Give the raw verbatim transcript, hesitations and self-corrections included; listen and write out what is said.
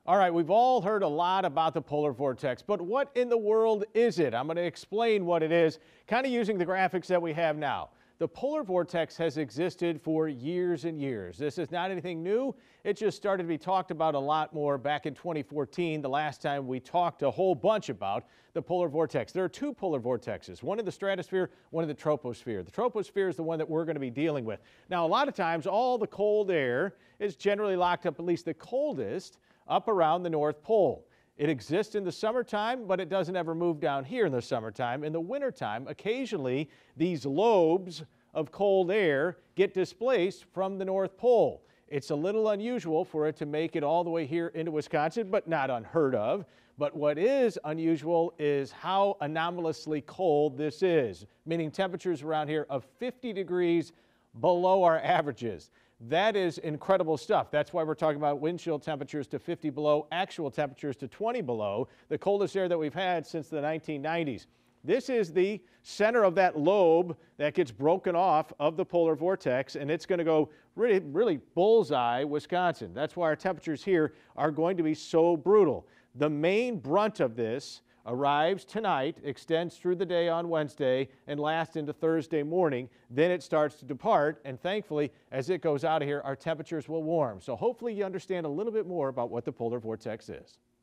All right, we've all heard a lot about the polar vortex, but what in the world is it? I'm going to explain what it is, kind of using the graphics that we have now. The polar vortex has existed for years and years. This is not anything new. It just started to be talked about a lot more back in twenty fourteen, the last time we talked a whole bunch about the polar vortex. There are two polar vortexes, one in the stratosphere, one in the troposphere. The troposphere is the one that we're going to be dealing with. Now, a lot of times, all the cold air is generally locked up, at least the coldest, up around the North Pole. It exists in the summertime, but it doesn't ever move down here in the summertime. In the wintertime, occasionally these lobes of cold air get displaced from the North Pole. It's a little unusual for it to make it all the way here into Wisconsin, but not unheard of. But what is unusual is how anomalously cold this is, meaning temperatures around here of fifty degrees below our averages. That is incredible stuff. That's why we're talking about wind chill temperatures to fifty below, actual temperatures to twenty below, the coldest air that we've had since the nineteen nineties. This is the center of that lobe that gets broken off of the polar vortex, and it's going to go really, really bullseye Wisconsin. That's why our temperatures here are going to be so brutal. The main brunt of this arrives tonight, extends through the day on Wednesday, and lasts into Thursday morning. Then it starts to depart, and thankfully, as it goes out of here, our temperatures will warm. So hopefully you understand a little bit more about what the polar vortex is.